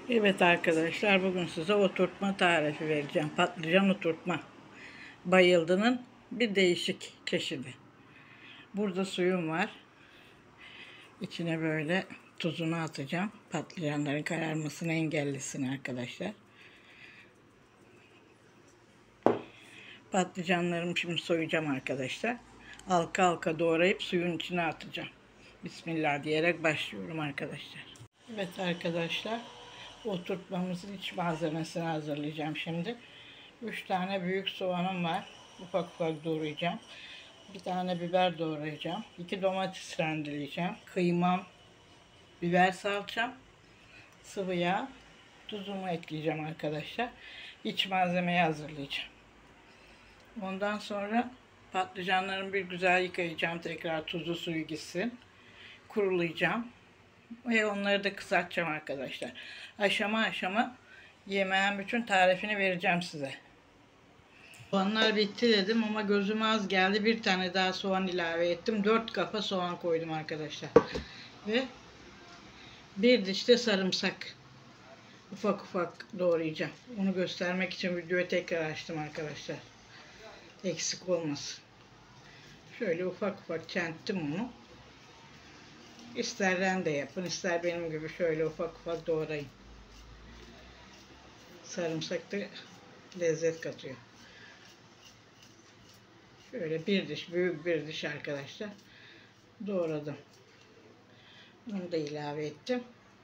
Evet arkadaşlar, bugün size oturtma tarifi vereceğim. Patlıcan oturtma. Bayıldı'nın bir değişik çeşidi. Burada suyum var. İçine böyle tuzunu atacağım. Patlıcanların kararmasını engellesin arkadaşlar. Patlıcanlarımı şimdi soyacağım arkadaşlar. Halka halka doğrayıp suyun içine atacağım. Bismillah diyerek başlıyorum arkadaşlar. Evet arkadaşlar, oturtmamızın iç malzemesini hazırlayacağım şimdi. 3 tane büyük soğanım var. Ufak ufak doğrayacağım. Bir tane biber doğrayacağım. 2 domates rendeleyeceğim. Kıymam, biber salçam, sıvı yağ, tuzumu ekleyeceğim arkadaşlar. İç malzemeyi hazırlayacağım. Ondan sonra patlıcanlarımı bir güzel yıkayacağım. Tekrar tuzlu suyu gitsin. Kurulayacağım. Ve onları da kızartacağım arkadaşlar. Aşama aşama yemeğin bütün tarifini vereceğim size. Soğanlar bitti dedim ama gözüme az geldi. Bir tane daha soğan ilave ettim. 4 kafa soğan koydum arkadaşlar. Ve bir diş de sarımsak. Ufak ufak doğrayacağım. Onu göstermek için videoyu tekrar açtım arkadaşlar. Eksik olmasın. Şöyle ufak ufak çenttim onu. İster rende yapın, ister benim gibi şöyle ufak ufak doğrayın. Sarımsak da lezzet katıyor. Şöyle bir diş, büyük bir diş arkadaşlar doğradım. Bunu da ilave ettim.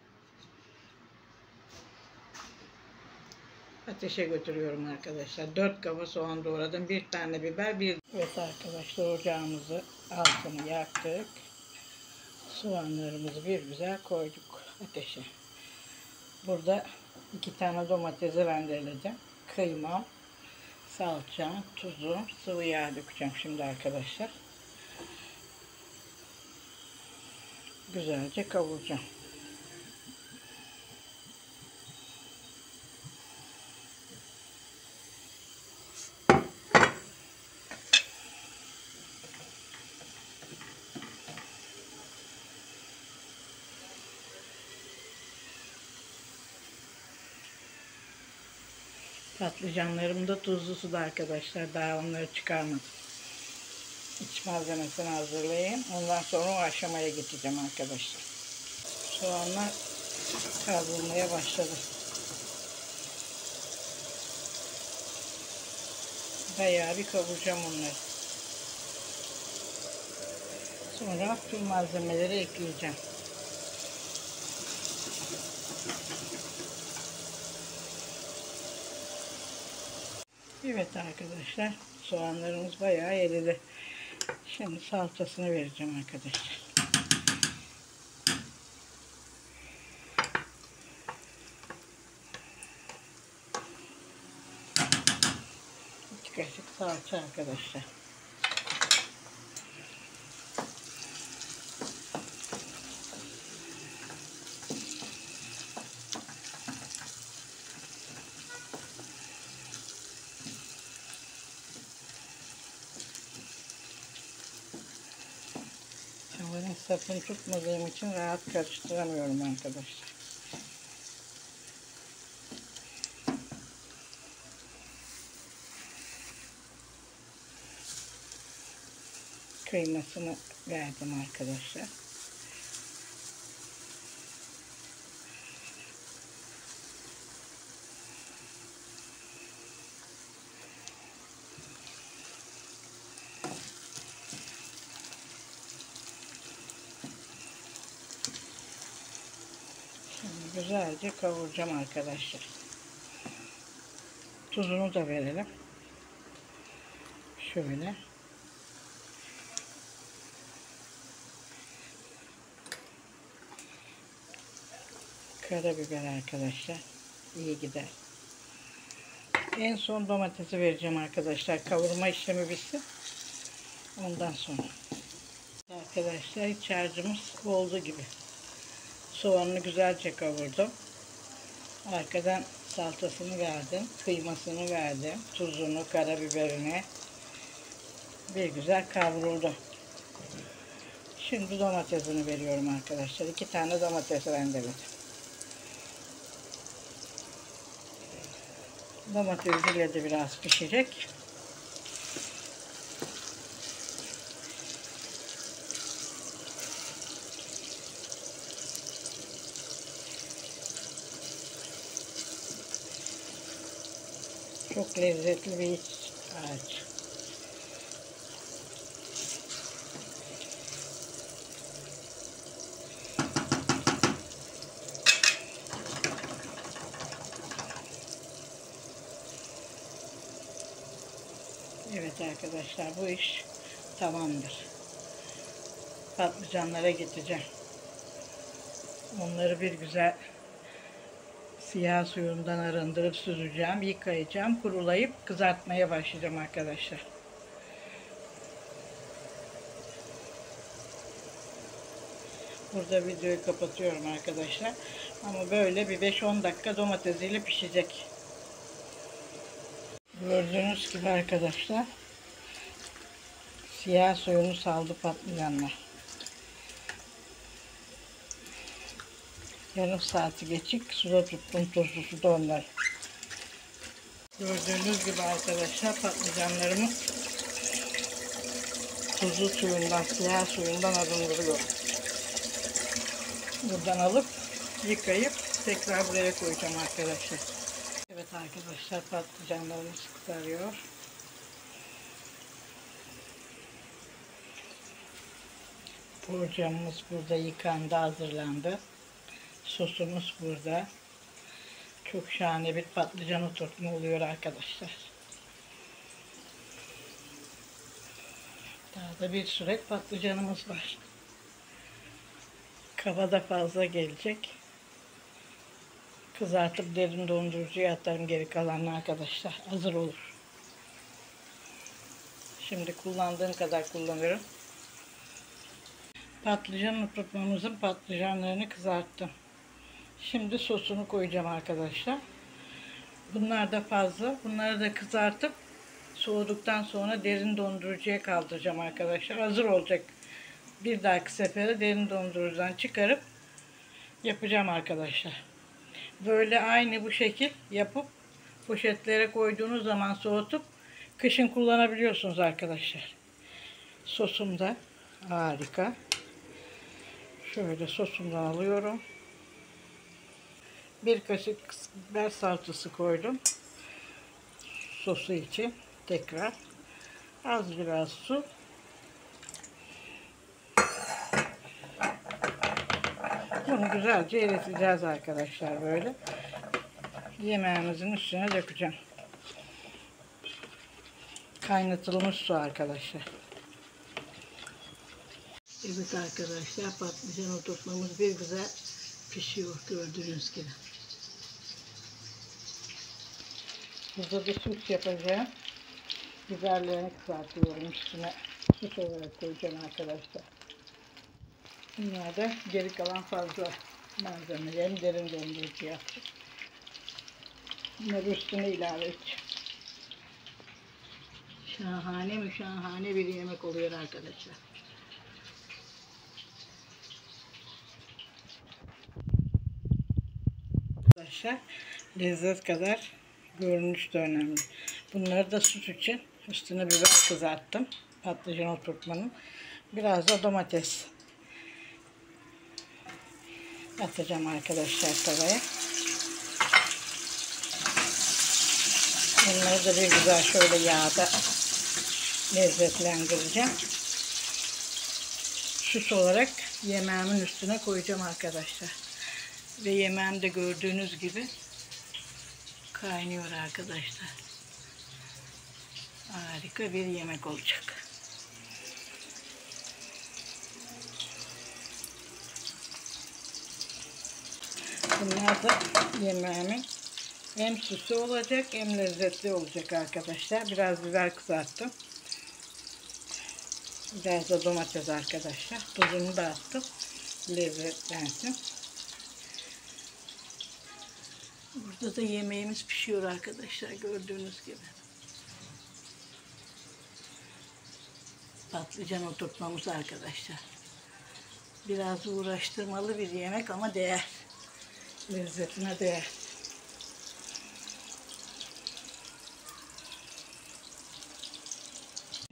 Ateşe götürüyorum arkadaşlar. 4 kafa soğan doğradım. Bir tane biber, bir... Evet arkadaşlar, ocağımızı altını yaktık. Soğanlarımızı bir güzel koyduk ateşe. Burada 2 tane domatesi rendeleyeceğim. Kıymam, salçam, tuzum, sıvı yağ dökeceğim şimdi arkadaşlar. Güzelce kavuracağım. Patlıcanlarım da tuzlu suda arkadaşlar. Daha onları çıkarmadım. İç malzemesini hazırlayayım. Ondan sonra o aşamaya geçeceğim arkadaşlar. Soğanlar kavrulmaya başladı. Bayağı bir kavuracağım onları. Sonra tüm malzemeleri ekleyeceğim. Evet arkadaşlar, soğanlarımız bayağı eridi. Şimdi salçasını vereceğim arkadaşlar. 2 kaşık salça arkadaşlar. Bunun sapını tutmadığım için rahat karıştıramıyorum arkadaşlar. Kıymasını verdim arkadaşlar. Şimdi güzelce kavuracağım arkadaşlar. Tuzunu da verelim. Şöyle. Karabiber arkadaşlar. İyi gider. En son domatesi vereceğim arkadaşlar. Kavurma işlemi bitsin. Ondan sonra. Arkadaşlar iç harcımız oldu gibi. Soğanını güzelce kavurdum. Arkadan salçasını verdim. Kıymasını verdim. Tuzunu, karabiberini. Bir güzel kavruldu. Şimdi domatesini veriyorum arkadaşlar. 2 tane domates rendeledim. Domatesiyle de biraz pişecek. Çok lezzetli bir ağaç. Evet arkadaşlar, bu iş tamamdır. Patlıcanlara getireceğim. Onları bir güzel siyah suyundan arındırıp süzeceğim, yıkayacağım, kurulayıp kızartmaya başlayacağım arkadaşlar. Burada videoyu kapatıyorum arkadaşlar. Ama böyle bir 5-10 dakika domatesiyle pişecek. Gördüğünüz gibi arkadaşlar, siyah suyunu saldı patlıcanlar. Yarım saati geçik suda tuttum, tuzlu suda onlar. Gördüğünüz gibi arkadaşlar, patlıcanlarımı tuzlu suyundan, siyah suyundan arındırıyorum. Buradan alıp yıkayıp tekrar buraya koyacağım arkadaşlar. Evet arkadaşlar, patlıcanlarımız kızarıyor. Borcamımız burada yıkandı, hazırlandı. Sosumuz burada. Çok şahane bir patlıcan oturtma oluyor arkadaşlar. Daha da bir sürü patlıcanımız var. Kaba da fazla gelecek. Kızartıp derin dondurucuya atarım geri kalanını arkadaşlar. Hazır olur. Şimdi kullandığım kadar kullanıyorum. Patlıcan oturtmamızın patlıcanlarını kızarttım. Şimdi sosunu koyacağım arkadaşlar. Bunlar da fazla. Bunları da kızartıp soğuduktan sonra derin dondurucuya kaldıracağım arkadaşlar. Hazır olacak. Bir dahaki sefere derin dondurucudan çıkarıp yapacağım arkadaşlar. Böyle aynı bu şekil yapıp poşetlere koyduğunuz zaman soğutup kışın kullanabiliyorsunuz arkadaşlar. Sosum da harika. Şöyle sosumdan alıyorum. Bir kaşık biber salçası koydum. Sosu için tekrar az biraz su. Bunu güzelce eriteceğiz arkadaşlar böyle. Yemeğimizin üstüne dökeceğim. Kaynatılmış su arkadaşlar. Evet arkadaşlar, patlıcan oturtmamız bir güzel pişiyor gördüğünüz gibi. Burada bir sos yapacağım. Biberlerini kızartıyorum, üstüne sos olarak koyacağım arkadaşlar. Bunlar da geri kalan fazla malzemelerim, derin dondurucu yaptım. Bunları üstüne ilave edeceğim. Şahane mi şahane bir yemek oluyor arkadaşlar. Arkadaşlar, lezzet kadar görünüş de önemli. Bunları da süt için üstüne biber kızarttım. Patlıcan oturtmanın. Biraz da domates atacağım arkadaşlar tavaya. Bunları da bir güzel şöyle yağda lezzetlendireceğim. Süs olarak yemeğimin üstüne koyacağım arkadaşlar. Ve yemeğim de gördüğünüz gibi kaynıyor arkadaşlar. Harika bir yemek olacak. Bunlar da yemeğimin hem süsü olacak hem lezzetli olacak arkadaşlar. Biraz biber kızarttım. Biraz da domates arkadaşlar. Tuzunu da attım. Lezzetlensin. Burada da yemeğimiz pişiyor arkadaşlar, gördüğünüz gibi. Patlıcan oturtmamız arkadaşlar. Biraz uğraştırmalı bir yemek ama değer. Lezzetine değer.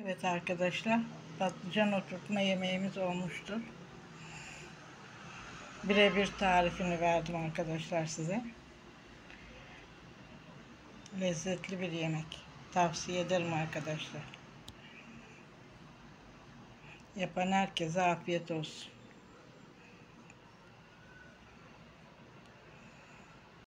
Evet arkadaşlar, patlıcan oturtma yemeğimiz olmuştur. Birebir tarifini verdim arkadaşlar size. Lezzetli bir yemek. Tavsiye ederim arkadaşlar. Yapan herkese afiyet olsun.